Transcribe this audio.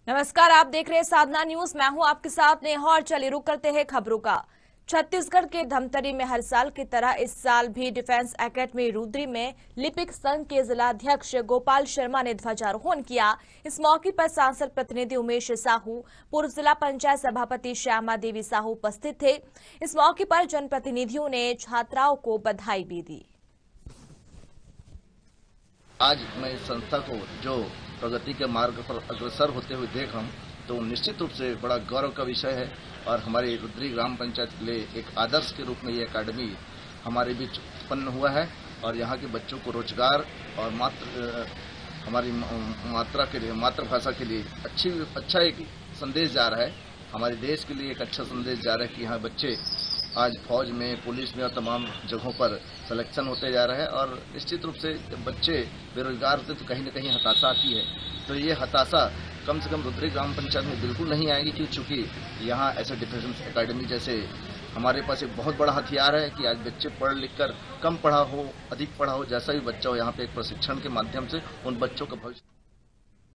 नमस्कार, आप देख रहे हैं साधना न्यूज। मैं हूं आपके साथ नेहा और चलिए रुक करते हैं खबरों का। छत्तीसगढ़ के धमतरी में हर साल की तरह इस साल भी डिफेंस एकेडमी रुद्री में लिपिक संघ के जिलाध्यक्ष गोपाल शर्मा ने ध्वजारोहण किया। इस मौके पर सांसद प्रतिनिधि उमेश साहू, पूर्व जिला पंचायत सभापति श्यामा देवी साहू उपस्थित थे। इस मौके पर जनप्रतिनिधियों ने छात्राओं को बधाई भी दी। आज मैं इस संस्था को जो प्रगति के मार्ग पर अग्रसर होते हुए देख रहा हूँ तो निश्चित रूप से बड़ा गौरव का विषय है और हमारी रुद्री ग्राम पंचायत के लिए एक आदर्श के रूप में ये अकादमी हमारे बीच उत्पन्न हुआ है और यहाँ के बच्चों को रोजगार और हमारी मातृभाषा के लिए अच्छा एक संदेश जा रहा है। हमारे देश के लिए एक अच्छा संदेश जा रहा है कि यहाँ बच्चे आज फौज में, पुलिस में और तमाम जगहों पर सिलेक्शन होते जा रहा है और निश्चित रूप से जब बच्चे बेरोजगार होते तो कहीं न कहीं हताशा आती है। तो ये हताशा कम से कम रुद्री ग्राम पंचायत में बिल्कुल नहीं आएगी क्योंकि चूँकि यहाँ ऐसे डिफेंस एकेडमी जैसे हमारे पास एक बहुत बड़ा हथियार है कि आज बच्चे पढ़ लिख कर कम पढ़ा हो, अधिक पढ़ा हो, जैसा भी बच्चा हो, यहाँ पे एक प्रशिक्षण के माध्यम से उन बच्चों का भविष्य